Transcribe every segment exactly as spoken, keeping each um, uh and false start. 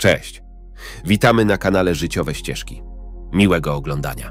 Cześć, witamy na kanale Życiowe Ścieżki. Miłego oglądania.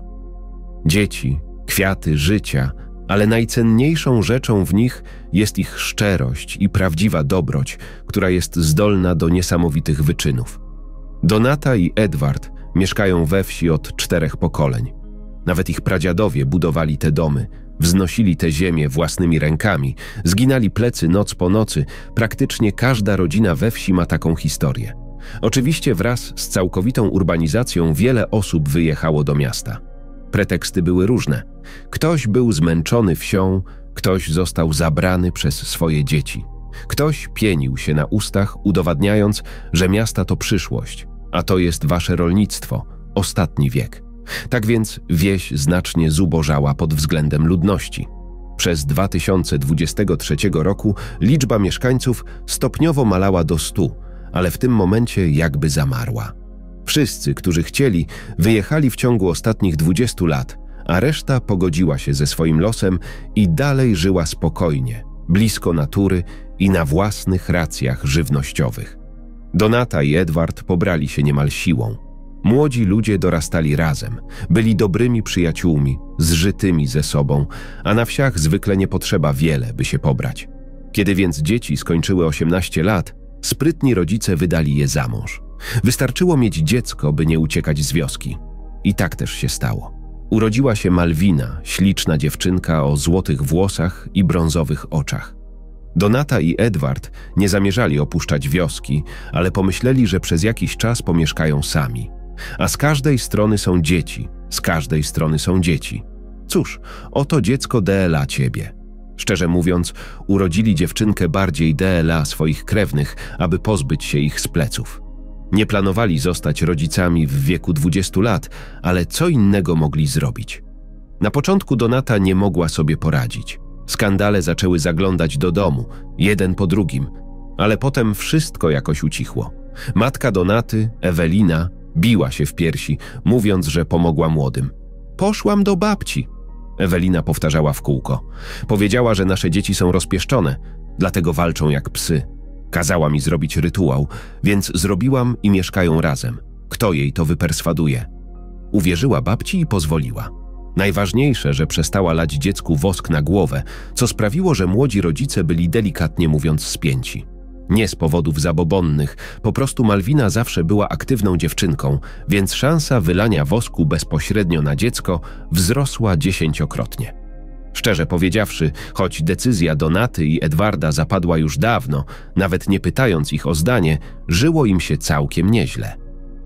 Dzieci, kwiaty życia, ale najcenniejszą rzeczą w nich jest ich szczerość i prawdziwa dobroć, która jest zdolna do niesamowitych wyczynów. Donata i Edward mieszkają we wsi od czterech pokoleń. Nawet ich pradziadowie budowali te domy, wznosili te ziemię własnymi rękami, zginali plecy noc po nocy. Praktycznie każda rodzina we wsi ma taką historię. Oczywiście wraz z całkowitą urbanizacją wiele osób wyjechało do miasta. Preteksty były różne. Ktoś był zmęczony wsią, ktoś został zabrany przez swoje dzieci. Ktoś pienił się na ustach, udowadniając, że miasta to przyszłość, a to jest wasze rolnictwo, ostatni wiek. Tak więc wieś znacznie zubożała pod względem ludności. Przez dwa tysiące dwudziestego trzeciego roku liczba mieszkańców stopniowo malała do stu, ale w tym momencie jakby zamarła. Wszyscy, którzy chcieli, wyjechali w ciągu ostatnich dwudziestu lat, a reszta pogodziła się ze swoim losem i dalej żyła spokojnie, blisko natury i na własnych racjach żywnościowych. Donata i Edward pobrali się niemal siłą. Młodzi ludzie dorastali razem, byli dobrymi przyjaciółmi, zżytymi ze sobą, a na wsiach zwykle nie potrzeba wiele, by się pobrać. Kiedy więc dzieci skończyły osiemnaście lat, sprytni rodzice wydali je za mąż. Wystarczyło mieć dziecko, by nie uciekać z wioski. I tak też się stało. Urodziła się Malwina, śliczna dziewczynka o złotych włosach i brązowych oczach. Donata i Edward nie zamierzali opuszczać wioski, ale pomyśleli, że przez jakiś czas pomieszkają sami. A z każdej strony są dzieci, z każdej strony są dzieci. Cóż, oto dziecko D L A ciebie. Szczerze mówiąc, urodzili dziewczynkę bardziej D L A swoich krewnych, aby pozbyć się ich z pleców. Nie planowali zostać rodzicami w wieku dwudziestu lat, ale co innego mogli zrobić? Na początku Donata nie mogła sobie poradzić. Skandale zaczęły zaglądać do domu, jeden po drugim, ale potem wszystko jakoś ucichło. Matka Donaty, Ewelina, biła się w piersi, mówiąc, że pomogła młodym. Poszłam do babci. Ewelina powtarzała w kółko. Powiedziała, że nasze dzieci są rozpieszczone, dlatego walczą jak psy. Kazała mi zrobić rytuał, więc zrobiłam i mieszkają razem. Kto jej to wyperswaduje? Uwierzyła babci i pozwoliła. Najważniejsze, że przestała lać dziecku wosk na głowę, co sprawiło, że młodzi rodzice byli delikatnie mówiąc spięci. Nie z powodów zabobonnych, po prostu Malwina zawsze była aktywną dziewczynką, więc szansa wylania wosku bezpośrednio na dziecko wzrosła dziesięciokrotnie. Szczerze powiedziawszy, choć decyzja Donaty i Edwarda zapadła już dawno, nawet nie pytając ich o zdanie, żyło im się całkiem nieźle.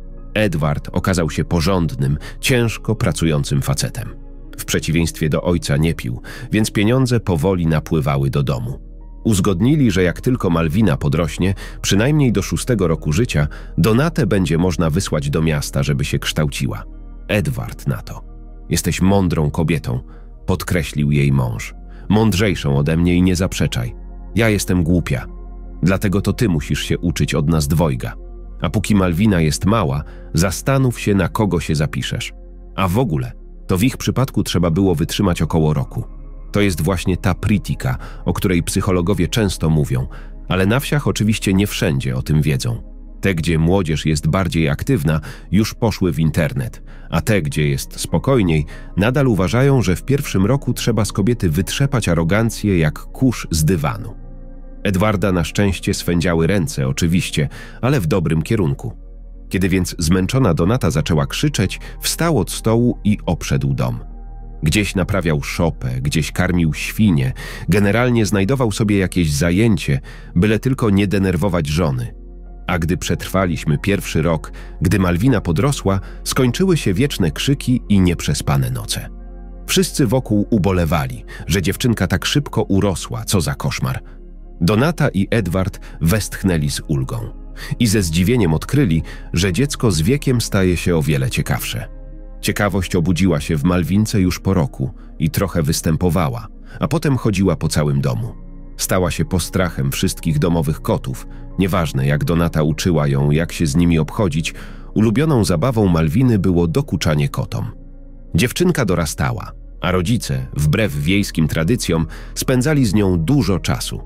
Edward okazał się porządnym, ciężko pracującym facetem. W przeciwieństwie do ojca nie pił, więc pieniądze powoli napływały do domu. Uzgodnili, że jak tylko Malwina podrośnie, przynajmniej do szóstego roku życia, Donatę będzie można wysłać do miasta, żeby się kształciła. Edward na to. Jesteś mądrą kobietą, podkreślił jej mąż. Mądrzejszą ode mnie i nie zaprzeczaj. Ja jestem głupia. Dlatego to ty musisz się uczyć od nas dwojga. A póki Malwina jest mała, zastanów się, na kogo się zapiszesz. A w ogóle, to w ich przypadku trzeba było wytrzymać około roku. To jest właśnie ta pritika, o której psychologowie często mówią, ale na wsiach oczywiście nie wszędzie o tym wiedzą. Te, gdzie młodzież jest bardziej aktywna, już poszły w internet, a te, gdzie jest spokojniej, nadal uważają, że w pierwszym roku trzeba z kobiety wytrzepać arogancję jak kurz z dywanu. Edwarda na szczęście swędziały ręce, oczywiście, ale w dobrym kierunku. Kiedy więc zmęczona Donata zaczęła krzyczeć, wstał od stołu i obszedł dom. Gdzieś naprawiał szopę, gdzieś karmił świnie, generalnie znajdował sobie jakieś zajęcie, byle tylko nie denerwować żony. A gdy przetrwaliśmy pierwszy rok, gdy Malwina podrosła, skończyły się wieczne krzyki i nieprzespane noce. Wszyscy wokół ubolewali, że dziewczynka tak szybko urosła, co za koszmar. Donata i Edward westchnęli z ulgą i ze zdziwieniem odkryli, że dziecko z wiekiem staje się o wiele ciekawsze. Ciekawość obudziła się w Malwince już po roku i trochę występowała, a potem chodziła po całym domu. Stała się postrachem wszystkich domowych kotów. Nieważne, jak Donata uczyła ją, jak się z nimi obchodzić, ulubioną zabawą Malwiny było dokuczanie kotom. Dziewczynka dorastała, a rodzice, wbrew wiejskim tradycjom, spędzali z nią dużo czasu.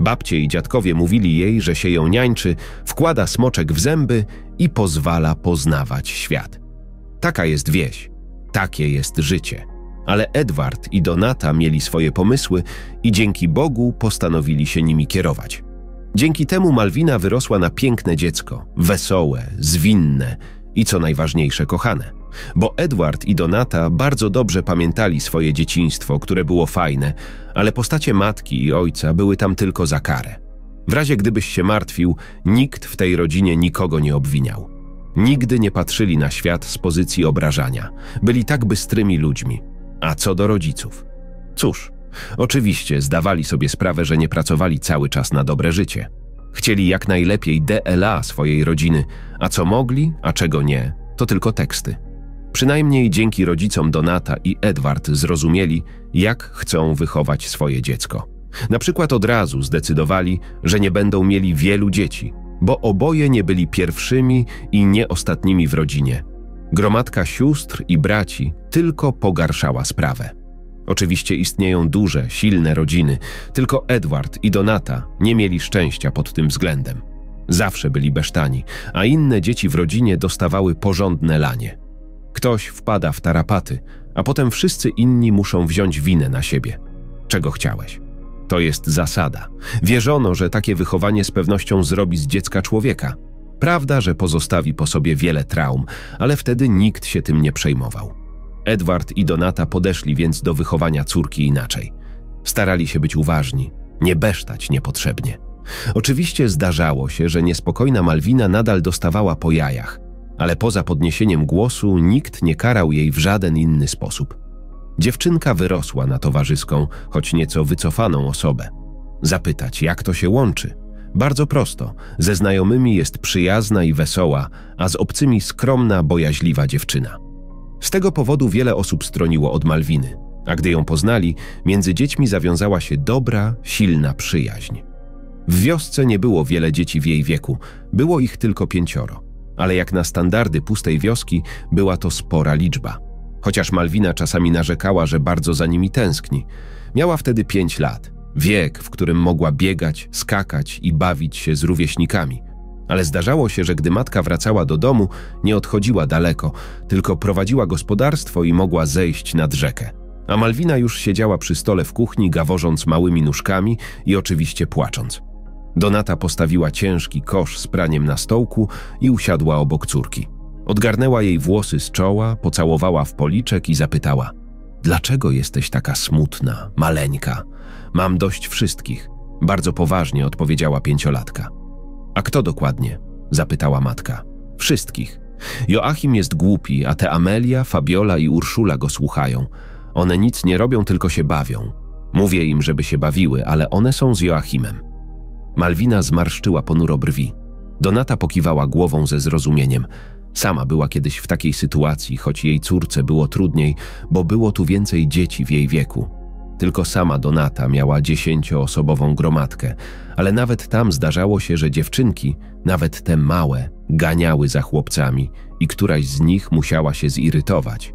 Babcie i dziadkowie mówili jej, że się ją niańczy, wkłada smoczek w zęby i pozwala poznawać świat. Taka jest wieś, takie jest życie. Ale Edward i Donata mieli swoje pomysły i dzięki Bogu postanowili się nimi kierować. Dzięki temu Malwina wyrosła na piękne dziecko, wesołe, zwinne i co najważniejsze kochane. Bo Edward i Donata bardzo dobrze pamiętali swoje dzieciństwo, które było fajne, ale postacie matki i ojca były tam tylko za karę. W razie gdybyś się martwił, nikt w tej rodzinie nikogo nie obwiniał. Nigdy nie patrzyli na świat z pozycji obrażania. Byli tak bystrymi ludźmi. A co do rodziców? Cóż, oczywiście zdawali sobie sprawę, że nie pracowali cały czas na dobre życie. Chcieli jak najlepiej D L A swojej rodziny, a co mogli, a czego nie, to tylko teksty. Przynajmniej dzięki rodzicom Donata i Edward zrozumieli, jak chcą wychować swoje dziecko. Na przykład od razu zdecydowali, że nie będą mieli wielu dzieci, bo oboje nie byli pierwszymi i nie ostatnimi w rodzinie. Gromadka sióstr i braci tylko pogarszała sprawę. Oczywiście istnieją duże, silne rodziny, tylko Edward i Donata nie mieli szczęścia pod tym względem. Zawsze byli besztani, a inne dzieci w rodzinie dostawały porządne lanie. Ktoś wpada w tarapaty, a potem wszyscy inni muszą wziąć winę na siebie. Czego chciałeś? To jest zasada. Wierzono, że takie wychowanie z pewnością zrobi z dziecka człowieka. Prawda, że pozostawi po sobie wiele traum, ale wtedy nikt się tym nie przejmował. Edward i Donata podeszli więc do wychowania córki inaczej. Starali się być uważni, nie besztać niepotrzebnie. Oczywiście zdarzało się, że niespokojna Malwina nadal dostawała po jajach, ale poza podniesieniem głosu nikt nie karał jej w żaden inny sposób. Dziewczynka wyrosła na towarzyską, choć nieco wycofaną osobę. Zapytać, jak to się łączy? Bardzo prosto. Ze znajomymi jest przyjazna i wesoła, a z obcymi skromna, bojaźliwa dziewczyna. Z tego powodu wiele osób stroniło od Malwiny, a gdy ją poznali, między dziećmi zawiązała się dobra, silna przyjaźń. W wiosce nie było wiele dzieci w jej wieku, było ich tylko pięcioro, ale jak na standardy pustej wioski była to spora liczba. Chociaż Malwina czasami narzekała, że bardzo za nimi tęskni. Miała wtedy pięć lat, wiek, w którym mogła biegać, skakać i bawić się z rówieśnikami. Ale zdarzało się, że gdy matka wracała do domu, nie odchodziła daleko, tylko prowadziła gospodarstwo i mogła zejść nad rzekę. A Malwina już siedziała przy stole w kuchni, gaworząc małymi nóżkami i oczywiście płacząc. Donata postawiła ciężki kosz z praniem na stołku i usiadła obok córki. Odgarnęła jej włosy z czoła, pocałowała w policzek i zapytała: „Dlaczego jesteś taka smutna, maleńka? Mam dość wszystkich”, bardzo poważnie odpowiedziała pięciolatka. „A kto dokładnie?” zapytała matka. „Wszystkich. Joachim jest głupi, a te Amelia, Fabiola i Urszula go słuchają. One nic nie robią, tylko się bawią. Mówię im, żeby się bawiły, ale one są z Joachimem”. Malwina zmarszczyła ponuro brwi. Donata pokiwała głową ze zrozumieniem. Sama była kiedyś w takiej sytuacji, choć jej córce było trudniej, bo było tu więcej dzieci w jej wieku. Tylko sama Donata miała dziesięcioosobową gromadkę, ale nawet tam zdarzało się, że dziewczynki, nawet te małe, ganiały za chłopcami i któraś z nich musiała się zirytować.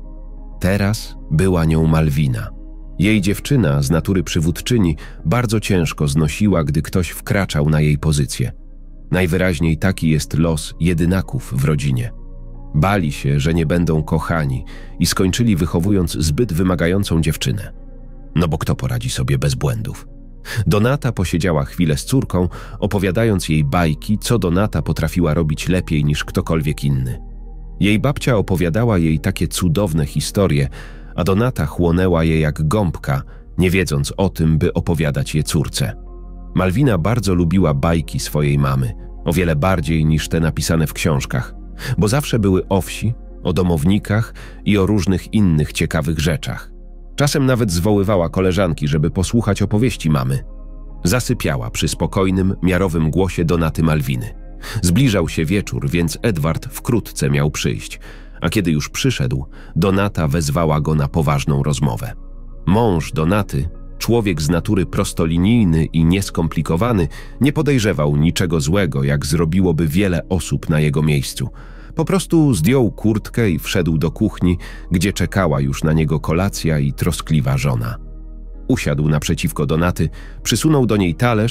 Teraz była nią Malwina. Jej dziewczyna, z natury przywódczyni, bardzo ciężko znosiła, gdy ktoś wkraczał na jej pozycję. Najwyraźniej taki jest los jedynaków w rodzinie. Bali się, że nie będą kochani i skończyli wychowując zbyt wymagającą dziewczynę. No bo kto poradzi sobie bez błędów? Donata posiedziała chwilę z córką, opowiadając jej bajki, co Donata potrafiła robić lepiej niż ktokolwiek inny. Jej babcia opowiadała jej takie cudowne historie, a Donata chłonęła je jak gąbka, nie wiedząc o tym, by opowiadać je córce. Malwina bardzo lubiła bajki swojej mamy, o wiele bardziej niż te napisane w książkach, bo zawsze były o wsi, o domownikach i o różnych innych ciekawych rzeczach. Czasem nawet zwoływała koleżanki, żeby posłuchać opowieści mamy. Zasypiała przy spokojnym, miarowym głosie Donaty Malwiny. Zbliżał się wieczór, więc Edward wkrótce miał przyjść, a kiedy już przyszedł, Donata wezwała go na poważną rozmowę. Mąż Donaty, człowiek z natury prostolinijny i nieskomplikowany, nie podejrzewał niczego złego, jak zrobiłoby wiele osób na jego miejscu. Po prostu zdjął kurtkę i wszedł do kuchni, gdzie czekała już na niego kolacja i troskliwa żona. Usiadł naprzeciwko Donaty, przysunął do niej talerz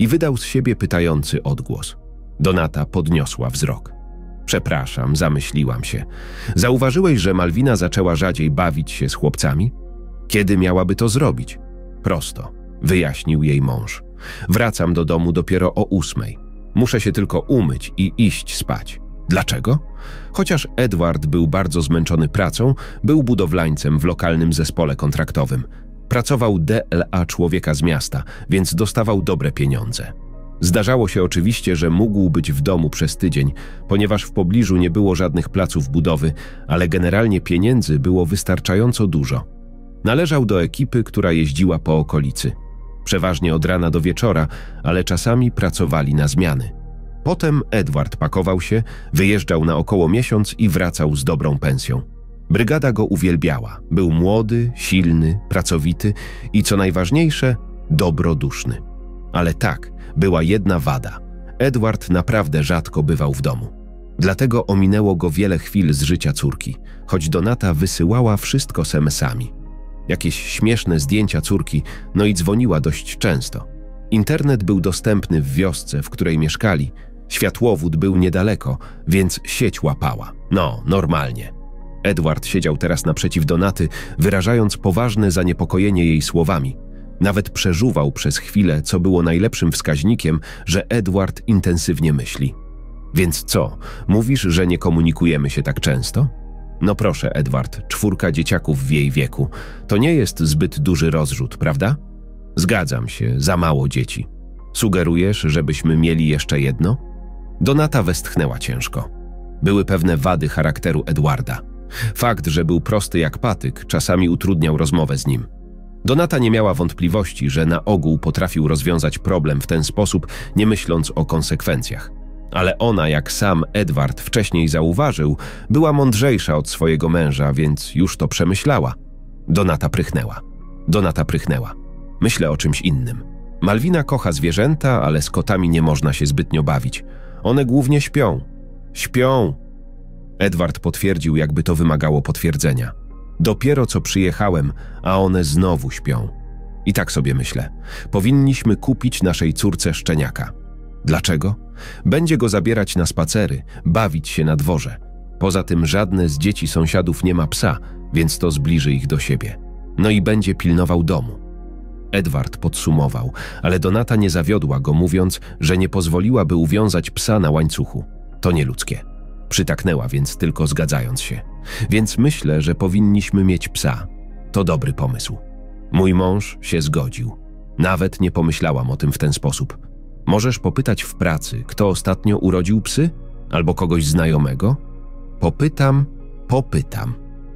i wydał z siebie pytający odgłos. Donata podniosła wzrok. Przepraszam, zamyśliłam się. Zauważyłeś, że Malwina zaczęła rzadziej bawić się z chłopcami? Kiedy miałaby to zrobić? Prosto, wyjaśnił jej mąż. Wracam do domu dopiero o ósmej. Muszę się tylko umyć i iść spać. Dlaczego? Chociaż Edward był bardzo zmęczony pracą, był budowlańcem w lokalnym zespole kontraktowym. Pracował D L A człowieka z miasta, więc dostawał dobre pieniądze. Zdarzało się oczywiście, że mógł być w domu przez tydzień, ponieważ w pobliżu nie było żadnych placów budowy, ale generalnie pieniędzy było wystarczająco dużo. Należał do ekipy, która jeździła po okolicy. Przeważnie od rana do wieczora, ale czasami pracowali na zmiany. Potem Edward pakował się, wyjeżdżał na około miesiąc i wracał z dobrą pensją. Brygada go uwielbiała. Był młody, silny, pracowity i co najważniejsze, dobroduszny. Ale tak, była jedna wada. Edward naprawdę rzadko bywał w domu. Dlatego ominęło go wiele chwil z życia córki, choć Donata wysyłała wszystko es em esami. Jakieś śmieszne zdjęcia córki, no i dzwoniła dość często. Internet był dostępny w wiosce, w której mieszkali. Światłowód był niedaleko, więc sieć łapała. No, normalnie. Edward siedział teraz naprzeciw Donaty, wyrażając poważne zaniepokojenie jej słowami. Nawet przeżuwał przez chwilę, co było najlepszym wskaźnikiem, że Edward intensywnie myśli. Więc co, mówisz, że nie komunikujemy się tak często? No proszę, Edward, czwórka dzieciaków w jej wieku. To nie jest zbyt duży rozrzut, prawda? Zgadzam się, za mało dzieci. Sugerujesz, żebyśmy mieli jeszcze jedno? Donata westchnęła ciężko. Były pewne wady charakteru Edwarda. Fakt, że był prosty jak patyk, czasami utrudniał rozmowę z nim. Donata nie miała wątpliwości, że na ogół potrafił rozwiązać problem w ten sposób, nie myśląc o konsekwencjach. Ale ona, jak sam Edward wcześniej zauważył, była mądrzejsza od swojego męża, więc już to przemyślała. Donata prychnęła. Donata prychnęła. Myślę o czymś innym. Malwina kocha zwierzęta, ale z kotami nie można się zbytnio bawić. One głównie śpią. Śpią. Edward potwierdził, jakby to wymagało potwierdzenia. Dopiero co przyjechałem, a one znowu śpią. I tak sobie myślę. Powinniśmy kupić naszej córce szczeniaka. Dlaczego? Będzie go zabierać na spacery, bawić się na dworze. Poza tym żadne z dzieci sąsiadów nie ma psa, więc to zbliży ich do siebie. No i będzie pilnował domu. Edward podsumował, ale Donata nie zawiodła go, mówiąc, że nie pozwoliłaby uwiązać psa na łańcuchu. To nieludzkie. Przytaknęła więc tylko zgadzając się. Więc myślę, że powinniśmy mieć psa. To dobry pomysł. Mój mąż się zgodził. Nawet nie pomyślałam o tym w ten sposób. Możesz popytać w pracy, kto ostatnio urodził psy? Albo kogoś znajomego? Popytam, popytam.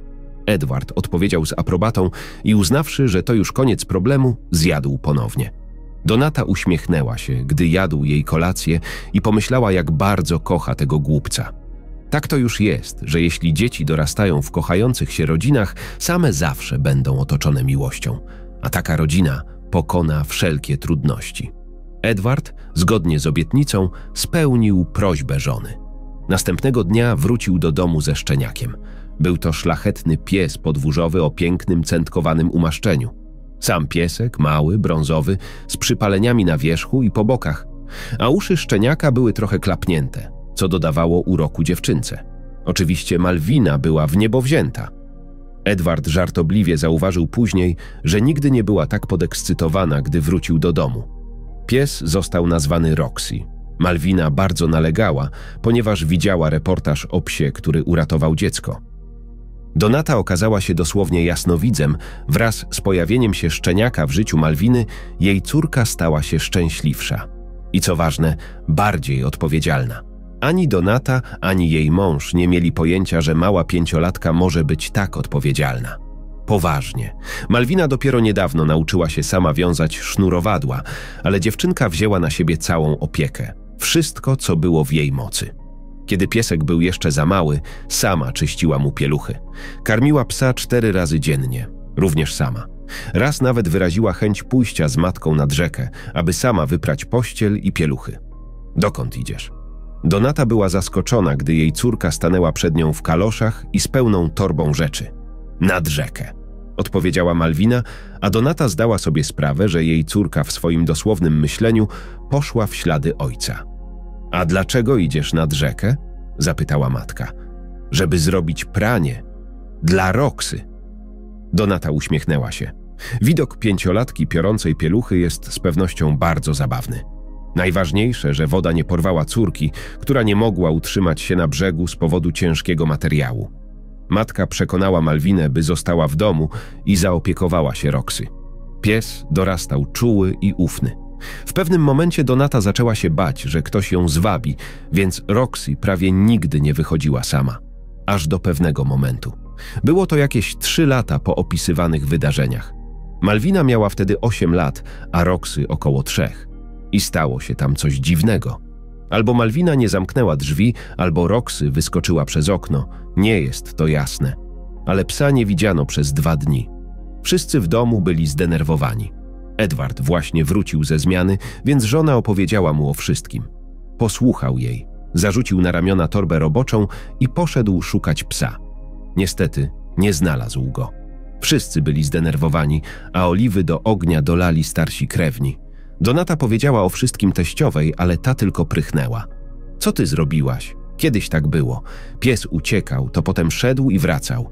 Edward odpowiedział z aprobatą i uznawszy, że to już koniec problemu, zjadł ponownie. Donata uśmiechnęła się, gdy jadł jej kolację i pomyślała, jak bardzo kocha tego głupca. Tak to już jest, że jeśli dzieci dorastają w kochających się rodzinach, same zawsze będą otoczone miłością, a taka rodzina pokona wszelkie trudności. Edward, zgodnie z obietnicą, spełnił prośbę żony. Następnego dnia wrócił do domu ze szczeniakiem. Był to szlachetny pies podwórzowy o pięknym, centkowanym umaszczeniu. Sam piesek, mały, brązowy, z przypaleniami na wierzchu i po bokach, a uszy szczeniaka były trochę klapnięte, co dodawało uroku dziewczynce. Oczywiście Malwina była w niebo wzięta. Edward żartobliwie zauważył później, że nigdy nie była tak podekscytowana, gdy wrócił do domu. Pies został nazwany Roxy. Malwina bardzo nalegała, ponieważ widziała reportaż o psie, który uratował dziecko. Donata okazała się dosłownie jasnowidzem. Wraz z pojawieniem się szczeniaka w życiu Malwiny, jej córka stała się szczęśliwsza. I co ważne, bardziej odpowiedzialna. Ani Donata, ani jej mąż nie mieli pojęcia, że mała pięciolatka może być tak odpowiedzialna. Poważnie. Malwina dopiero niedawno nauczyła się sama wiązać sznurowadła, ale dziewczynka wzięła na siebie całą opiekę. Wszystko, co było w jej mocy. Kiedy piesek był jeszcze za mały, sama czyściła mu pieluchy. Karmiła psa cztery razy dziennie, również sama. Raz nawet wyraziła chęć pójścia z matką nad rzekę, aby sama wyprać pościel i pieluchy. Dokąd idziesz? Donata była zaskoczona, gdy jej córka stanęła przed nią w kaloszach i z pełną torbą rzeczy. Nad rzekę. odpowiedziała Malwina, a Donata zdała sobie sprawę, że jej córka w swoim dosłownym myśleniu poszła w ślady ojca. A dlaczego idziesz nad rzekę? Zapytała matka. Żeby zrobić pranie. Dla Roxy. Donata uśmiechnęła się. Widok pięciolatki piorącej pieluchy jest z pewnością bardzo zabawny. Najważniejsze, że woda nie porwała córki, która nie mogła utrzymać się na brzegu z powodu ciężkiego materiału. Matka przekonała Malwinę, by została w domu i zaopiekowała się Roxy. Pies dorastał czuły i ufny. W pewnym momencie Donata zaczęła się bać, że ktoś ją zwabi, więc Roxy prawie nigdy nie wychodziła sama. Aż do pewnego momentu. Było to jakieś trzy lata po opisywanych wydarzeniach. Malwina miała wtedy osiem lat, a Roxy około trzech. I stało się tam coś dziwnego. Albo Malwina nie zamknęła drzwi, albo Roxy wyskoczyła przez okno. Nie jest to jasne. Ale psa nie widziano przez dwa dni. Wszyscy w domu byli zdenerwowani. Edward właśnie wrócił ze zmiany, więc żona opowiedziała mu o wszystkim. Posłuchał jej, zarzucił na ramiona torbę roboczą i poszedł szukać psa. Niestety nie znalazł go. Wszyscy byli zdenerwowani, a oliwy do ognia dolali starsi krewni. Donata powiedziała o wszystkim teściowej, ale ta tylko prychnęła. Co ty zrobiłaś? Kiedyś tak było. Pies uciekał, to potem szedł i wracał.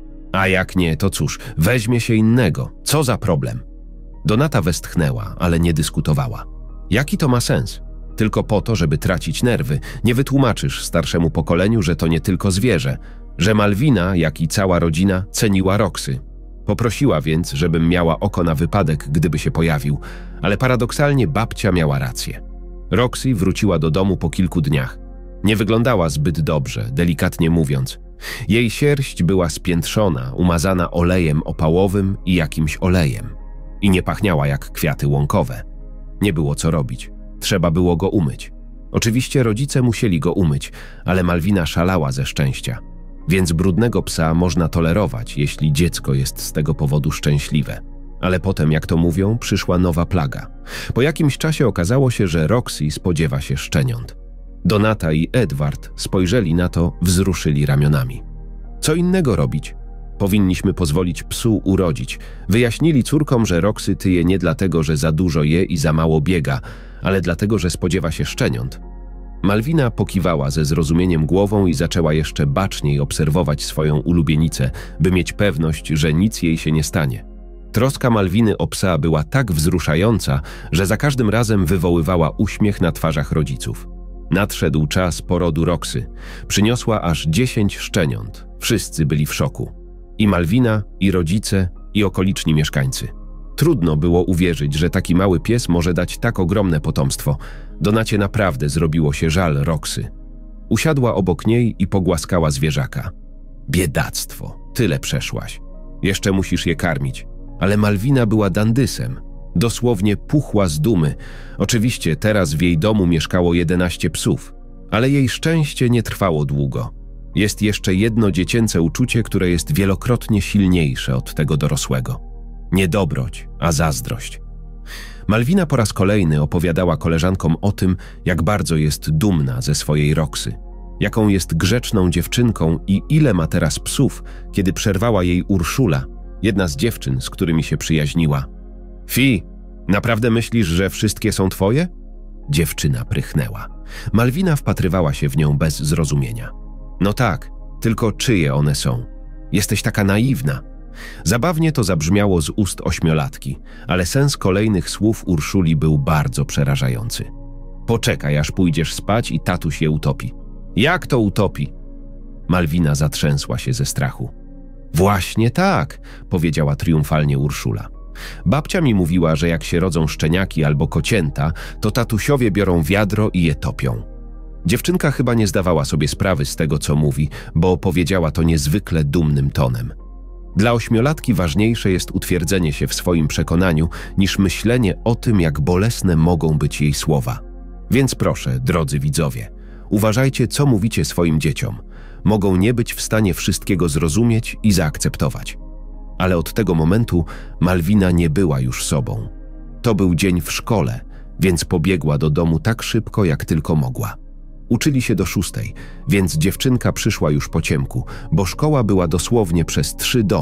A jak nie, to cóż, weźmie się innego. Co za problem? Donata westchnęła, ale nie dyskutowała. Jaki to ma sens? Tylko po to, żeby tracić nerwy. Nie wytłumaczysz starszemu pokoleniu, że to nie tylko zwierzę, że Malwina, jak i cała rodzina, ceniła Roxy. Poprosiła więc, żebym miała oko na wypadek, gdyby się pojawił, ale paradoksalnie babcia miała rację. Roxy wróciła do domu po kilku dniach. Nie wyglądała zbyt dobrze, delikatnie mówiąc. Jej sierść była spiętrzona, umazana olejem opałowym i jakimś olejem. I nie pachniała jak kwiaty łąkowe. Nie było co robić. Trzeba było go umyć. Oczywiście rodzice musieli go umyć, ale Malwina szalała ze szczęścia. Więc brudnego psa można tolerować, jeśli dziecko jest z tego powodu szczęśliwe. Ale potem, jak to mówią, przyszła nowa plaga. Po jakimś czasie okazało się, że Roxy spodziewa się szczeniąt. Donata i Edward spojrzeli na to, wzruszyli ramionami. Co innego robić? Powinniśmy pozwolić psu urodzić. Wyjaśnili córkom, że Roxy tyje nie dlatego, że za dużo je i za mało biega, ale dlatego, że spodziewa się szczeniąt. Malwina pokiwała ze zrozumieniem głową i zaczęła jeszcze baczniej obserwować swoją ulubienicę, by mieć pewność, że nic jej się nie stanie. Troska Malwiny o psa była tak wzruszająca, że za każdym razem wywoływała uśmiech na twarzach rodziców. Nadszedł czas porodu Roxy. Przyniosła aż dziesięć szczeniąt. Wszyscy byli w szoku. I Malwina, i rodzice, i okoliczni mieszkańcy. Trudno było uwierzyć, że taki mały pies może dać tak ogromne potomstwo. Donacie naprawdę zrobiło się żal Roxy. Usiadła obok niej i pogłaskała zwierzaka. Biedactwo, tyle przeszłaś. Jeszcze musisz je karmić. Ale Malwina była dandysem. Dosłownie puchła z dumy. Oczywiście teraz w jej domu mieszkało jedenaście psów. Ale jej szczęście nie trwało długo. Jest jeszcze jedno dziecięce uczucie, które jest wielokrotnie silniejsze od tego dorosłego. Nie dobroć, a zazdrość. Malwina po raz kolejny opowiadała koleżankom o tym, jak bardzo jest dumna ze swojej Roxy, jaką jest grzeczną dziewczynką i ile ma teraz psów, kiedy przerwała jej Urszula, jedna z dziewczyn, z którymi się przyjaźniła. Fi, naprawdę myślisz, że wszystkie są twoje? Dziewczyna prychnęła. Malwina wpatrywała się w nią bez zrozumienia. No tak, tylko czyje one są? Jesteś taka naiwna. Zabawnie to zabrzmiało z ust ośmiolatki, ale sens kolejnych słów Urszuli był bardzo przerażający. Poczekaj, aż pójdziesz spać i tatuś je utopi. Jak to utopi? Malwina zatrzęsła się ze strachu. Właśnie tak, powiedziała triumfalnie Urszula. Babcia mi mówiła, że jak się rodzą szczeniaki albo kocięta, to tatusiowie biorą wiadro i je topią. Dziewczynka chyba nie zdawała sobie sprawy z tego, co mówi, bo powiedziała to niezwykle dumnym tonem. Dla ośmiolatki ważniejsze jest utwierdzenie się w swoim przekonaniu, niż myślenie o tym, jak bolesne mogą być jej słowa. Więc proszę, drodzy widzowie, uważajcie, co mówicie swoim dzieciom. Mogą nie być w stanie wszystkiego zrozumieć i zaakceptować. Ale od tego momentu Malwina nie była już sobą. To był dzień w szkole, więc pobiegła do domu tak szybko, jak tylko mogła. Uczyli się do szóstej, więc dziewczynka przyszła już po ciemku, bo szkoła była dosłownie przez trzy domy.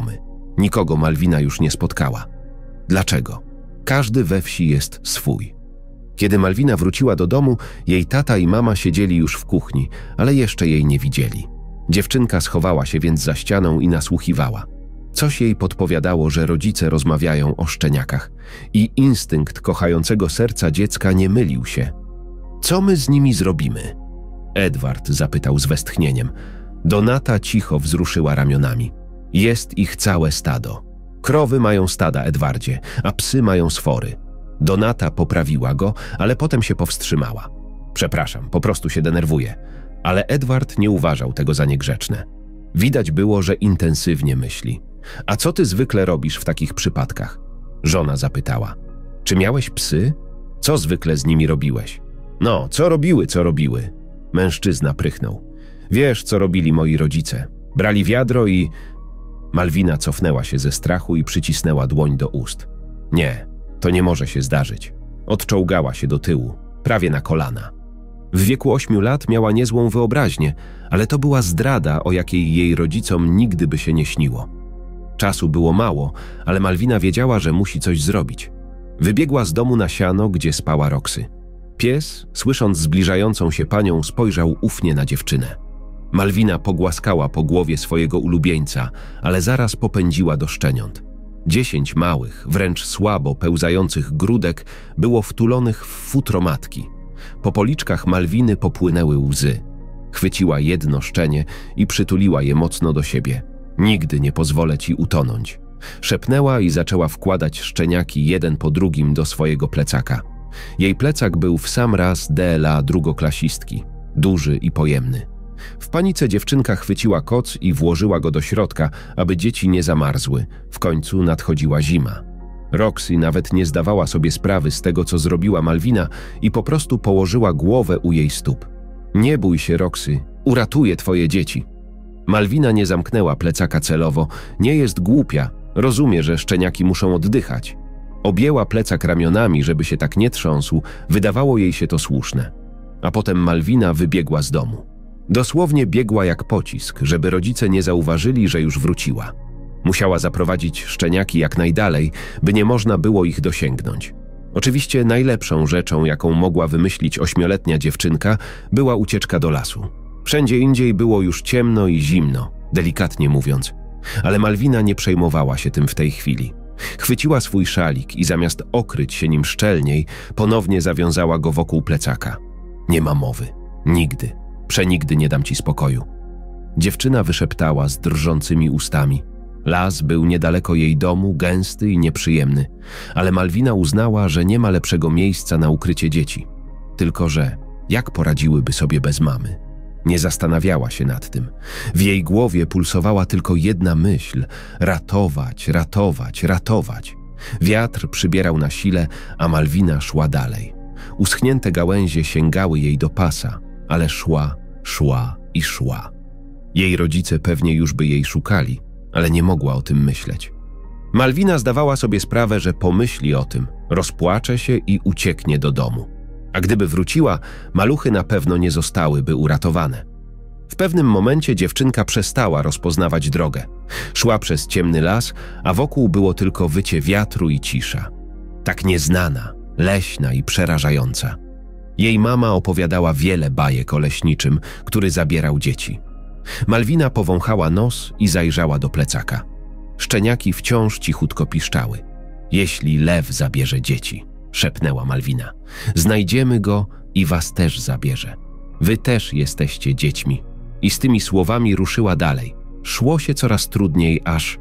Nikogo Malwina już nie spotkała. Dlaczego? Każdy we wsi jest swój. Kiedy Malwina wróciła do domu, jej tata i mama siedzieli już w kuchni, ale jeszcze jej nie widzieli. Dziewczynka schowała się więc za ścianą i nasłuchiwała. Coś jej podpowiadało, że rodzice rozmawiają o szczeniakach i instynkt kochającego serca dziecka nie mylił się. Co my z nimi zrobimy? Edward zapytał z westchnieniem. Donata cicho wzruszyła ramionami. Jest ich całe stado. Krowy mają stada, Edwardzie, a psy mają sfory. Donata poprawiła go, ale potem się powstrzymała. Przepraszam, po prostu się denerwuję. Ale Edward nie uważał tego za niegrzeczne. Widać było, że intensywnie myśli. A co ty zwykle robisz w takich przypadkach? Żona zapytała. Czy miałeś psy? Co zwykle z nimi robiłeś? No, co robiły, co robiły? Mężczyzna prychnął. Wiesz, co robili moi rodzice. Brali wiadro i... Malwina cofnęła się ze strachu i przycisnęła dłoń do ust. Nie, to nie może się zdarzyć. Odczołgała się do tyłu, prawie na kolana. W wieku ośmiu lat miała niezłą wyobraźnię, ale to była zdrada, o jakiej jej rodzicom nigdy by się nie śniło. Czasu było mało, ale Malwina wiedziała, że musi coś zrobić. Wybiegła z domu na siano, gdzie spała Roxy. Pies, słysząc zbliżającą się panią, spojrzał ufnie na dziewczynę. Malwina pogłaskała po głowie swojego ulubieńca, ale zaraz popędziła do szczeniąt. Dziesięć małych, wręcz słabo pełzających grudek było wtulonych w futro matki. Po policzkach Malwiny popłynęły łzy. Chwyciła jedno szczenie i przytuliła je mocno do siebie. Nigdy nie pozwolę ci utonąć. Szepnęła i zaczęła wkładać szczeniaki jeden po drugim do swojego plecaka. Jej plecak był w sam raz D L A drugoklasistki, duży i pojemny. W panice dziewczynka chwyciła koc i włożyła go do środka, aby dzieci nie zamarzły. W końcu nadchodziła zima. Roxy nawet nie zdawała sobie sprawy z tego, co zrobiła Malwina i po prostu położyła głowę u jej stóp. Nie bój się, Roxy, uratuję twoje dzieci. Malwina nie zamknęła plecaka celowo, nie jest głupia, rozumie, że szczeniaki muszą oddychać. Objęła plecak ramionami, żeby się tak nie trząsł, wydawało jej się to słuszne. A potem Malwina wybiegła z domu. Dosłownie biegła jak pocisk, żeby rodzice nie zauważyli, że już wróciła. Musiała zaprowadzić szczeniaki jak najdalej, by nie można było ich dosięgnąć. Oczywiście najlepszą rzeczą, jaką mogła wymyślić ośmioletnia dziewczynka, była ucieczka do lasu. Wszędzie indziej było już ciemno i zimno, delikatnie mówiąc. Ale Malwina nie przejmowała się tym w tej chwili. Chwyciła swój szalik i zamiast okryć się nim szczelniej, ponownie zawiązała go wokół plecaka. Nie ma mowy. Nigdy. Przenigdy nie dam ci spokoju. Dziewczyna wyszeptała z drżącymi ustami. Las był niedaleko jej domu, gęsty i nieprzyjemny, ale Malwina uznała, że nie ma lepszego miejsca na ukrycie dzieci. Tylko że jak poradziłyby sobie bez mamy? Nie zastanawiała się nad tym. W jej głowie pulsowała tylko jedna myśl – ratować, ratować, ratować. Wiatr przybierał na sile, a Malwina szła dalej. Uschnięte gałęzie sięgały jej do pasa, ale szła, szła i szła. Jej rodzice pewnie już by jej szukali, ale nie mogła o tym myśleć. Malwina zdawała sobie sprawę, że pomyśli o tym, rozpłacze się i ucieknie do domu. A gdyby wróciła, maluchy na pewno nie zostałyby uratowane. W pewnym momencie dziewczynka przestała rozpoznawać drogę. Szła przez ciemny las, a wokół było tylko wycie wiatru i cisza. Tak nieznana, leśna i przerażająca. Jej mama opowiadała wiele bajek o leśniczym, który zabierał dzieci. Malwina powąchała nos i zajrzała do plecaka. Szczeniaki wciąż cichutko piszczały. Jeśli lew zabierze dzieci, szepnęła Malwina. Znajdziemy go i was też zabierze. Wy też jesteście dziećmi. I z tymi słowami ruszyła dalej. Szło się coraz trudniej, aż...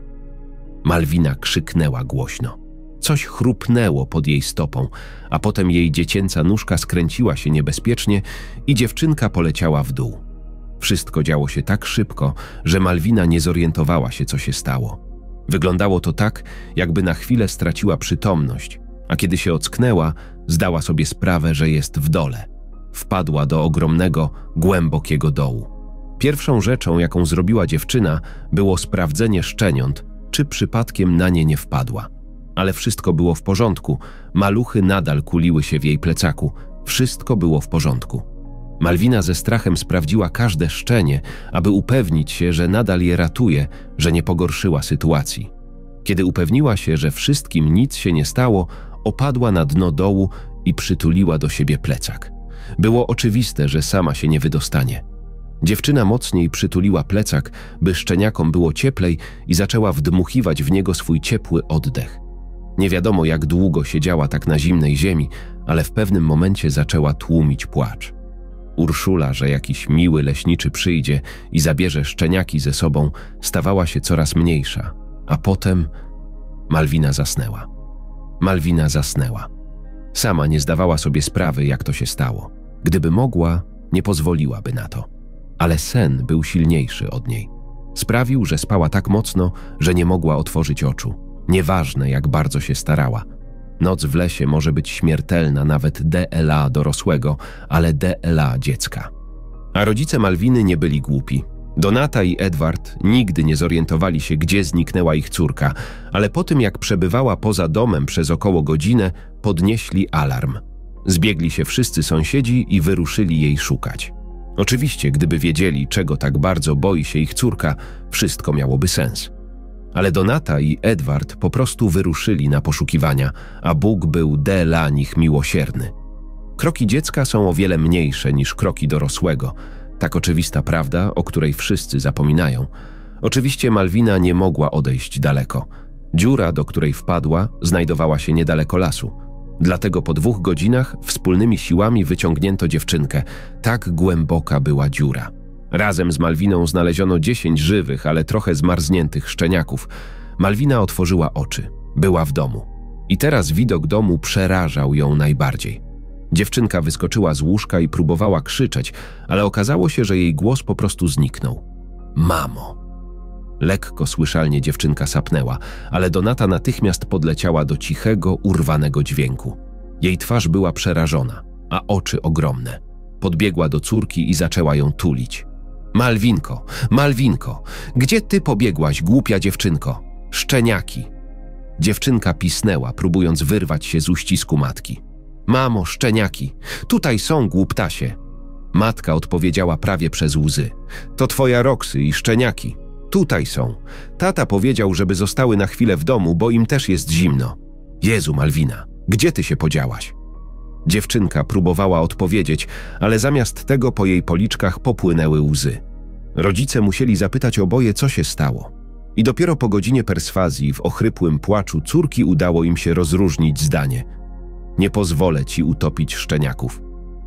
Malwina krzyknęła głośno. Coś chrupnęło pod jej stopą, a potem jej dziecięca nóżka skręciła się niebezpiecznie i dziewczynka poleciała w dół. Wszystko działo się tak szybko, że Malwina nie zorientowała się, co się stało. Wyglądało to tak, jakby na chwilę straciła przytomność, a kiedy się ocknęła, zdała sobie sprawę, że jest w dole. Wpadła do ogromnego, głębokiego dołu. Pierwszą rzeczą, jaką zrobiła dziewczyna, było sprawdzenie szczeniąt, czy przypadkiem na nie nie wpadła. Ale wszystko było w porządku, maluchy nadal kuliły się w jej plecaku, wszystko było w porządku. Malwina ze strachem sprawdziła każde szczenie, aby upewnić się, że nadal je ratuje, że nie pogorszyła sytuacji. Kiedy upewniła się, że wszystkim nic się nie stało, opadła na dno dołu i przytuliła do siebie plecak. Było oczywiste, że sama się nie wydostanie. Dziewczyna mocniej przytuliła plecak, by szczeniakom było cieplej i zaczęła wdmuchiwać w niego swój ciepły oddech. Nie wiadomo, jak długo siedziała tak na zimnej ziemi, ale w pewnym momencie zaczęła tłumić płacz. Urszula, że jakiś miły leśniczy przyjdzie i zabierze szczeniaki ze sobą, stawała się coraz mniejsza, a potem Malwina zasnęła. Malwina zasnęła. Sama nie zdawała sobie sprawy, jak to się stało. Gdyby mogła, nie pozwoliłaby na to. Ale sen był silniejszy od niej. Sprawił, że spała tak mocno, że nie mogła otworzyć oczu. Nieważne, jak bardzo się starała. Noc w lesie może być śmiertelna nawet D L A dorosłego, ale D L A dziecka. A rodzice Malwiny nie byli głupi. Donata i Edward nigdy nie zorientowali się, gdzie zniknęła ich córka, ale po tym, jak przebywała poza domem przez około godzinę, podnieśli alarm. Zbiegli się wszyscy sąsiedzi i wyruszyli jej szukać. Oczywiście, gdyby wiedzieli, czego tak bardzo boi się ich córka, wszystko miałoby sens. Ale Donata i Edward po prostu wyruszyli na poszukiwania, a Bóg był dla nich miłosierny. Kroki dziecka są o wiele mniejsze niż kroki dorosłego. Tak oczywista prawda, o której wszyscy zapominają. Oczywiście Malwina nie mogła odejść daleko. Dziura, do której wpadła, znajdowała się niedaleko lasu. Dlatego po dwóch godzinach wspólnymi siłami wyciągnięto dziewczynkę. Tak głęboka była dziura. Razem z Malwiną znaleziono dziesięć żywych, ale trochę zmarzniętych szczeniaków. Malwina otworzyła oczy. Była w domu. I teraz widok domu przerażał ją najbardziej. Dziewczynka wyskoczyła z łóżka i próbowała krzyczeć, ale okazało się, że jej głos po prostu zniknął. Mamo! Lekko słyszalnie dziewczynka sapnęła, ale Donata natychmiast podleciała do cichego, urwanego dźwięku. Jej twarz była przerażona, a oczy ogromne. Podbiegła do córki i zaczęła ją tulić. Malwinko, Malwinko, gdzie ty pobiegłaś, głupia dziewczynko? Szczeniaki! Dziewczynka pisnęła, próbując wyrwać się z uścisku matki. Mamo, szczeniaki, tutaj są, głuptasie. Matka odpowiedziała prawie przez łzy. To twoja Roxy i szczeniaki. Tutaj są. Tata powiedział, żeby zostały na chwilę w domu, bo im też jest zimno. Jezu, Malwina, gdzie ty się podziałaś? Dziewczynka próbowała odpowiedzieć, ale zamiast tego po jej policzkach popłynęły łzy. Rodzice musieli zapytać oboje, co się stało. I dopiero po godzinie perswazji w ochrypłym płaczu córki udało im się rozróżnić zdanie. Nie pozwolę ci utopić szczeniaków.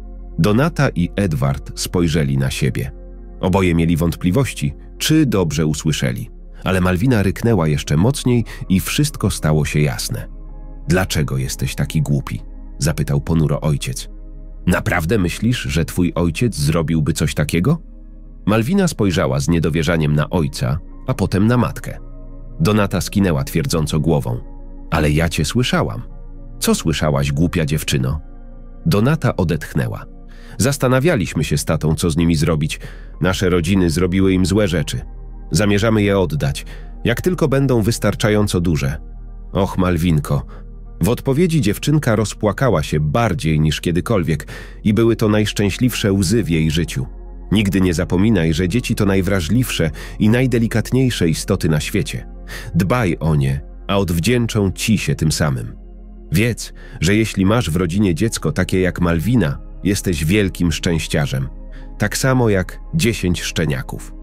Donata i Edward spojrzeli na siebie. Oboje mieli wątpliwości, czy dobrze usłyszeli. Ale Malwina ryknęła jeszcze mocniej i wszystko stało się jasne. Dlaczego jesteś taki głupi? Zapytał ponuro ojciec. Naprawdę myślisz, że twój ojciec zrobiłby coś takiego? Malwina spojrzała z niedowierzaniem na ojca, a potem na matkę. Donata skinęła twierdząco głową. Ale ja cię słyszałam. Co słyszałaś, głupia dziewczyno? Donata odetchnęła. Zastanawialiśmy się z tatą, co z nimi zrobić. Nasze rodziny zrobiły im złe rzeczy. Zamierzamy je oddać, jak tylko będą wystarczająco duże. Och, Malwinko. W odpowiedzi dziewczynka rozpłakała się bardziej niż kiedykolwiek i były to najszczęśliwsze łzy w jej życiu. Nigdy nie zapominaj, że dzieci to najwrażliwsze i najdelikatniejsze istoty na świecie. Dbaj o nie, a odwdzięczą ci się tym samym. Wiedz, że jeśli masz w rodzinie dziecko takie jak Malwina, jesteś wielkim szczęściarzem. Tak samo jak dziesięć szczeniaków.